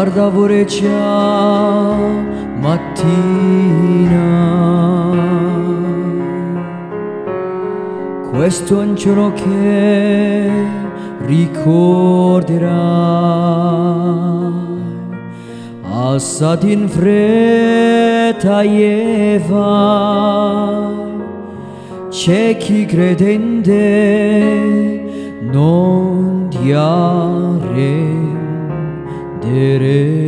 Guarda pure già mattina, questo angelo che ricorderai, alzati in fretta e vai. C'è chi crede in te, non ti arrendere.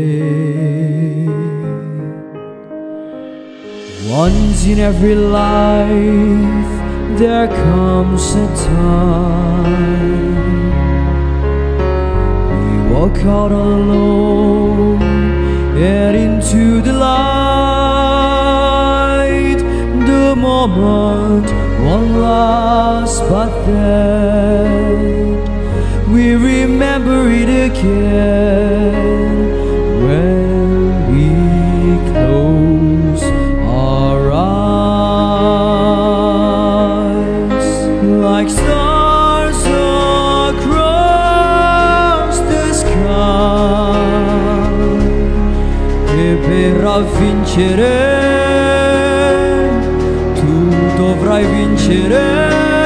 Once in every life there comes a time we walk out alone and into the light. The moment won't last, but then we remember it again when we close our eyes. Like stars across the sky, e per vincere tu dovrai vincere.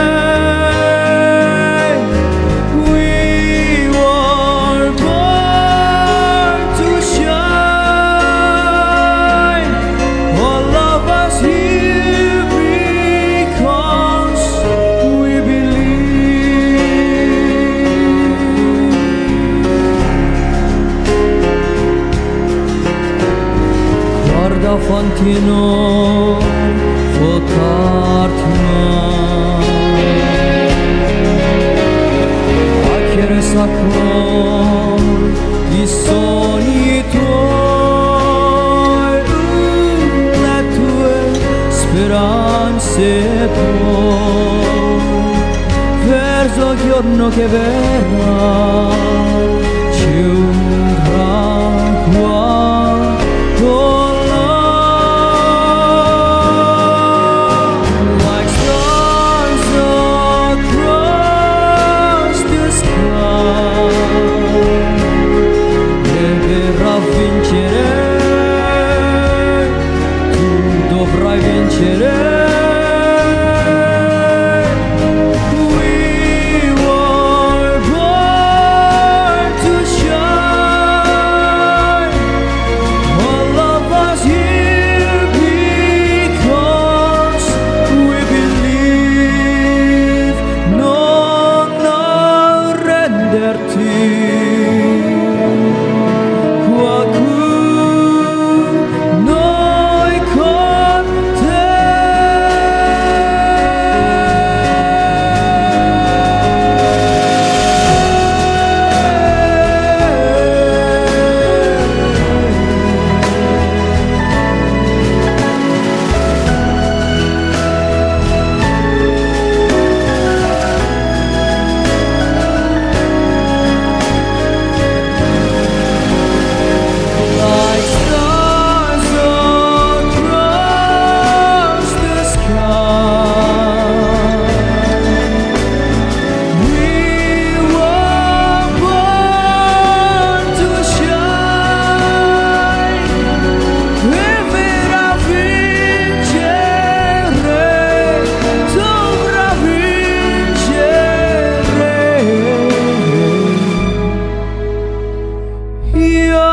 Guarda quanti non votarti mai, a chi resta con i sogni tuoi, le tue speranze poi, verso il giorno che verrà c'è un traguardo. Dovrai vincere. We were born to shine. All of us here because we believe. Non arrenderti. Yeah.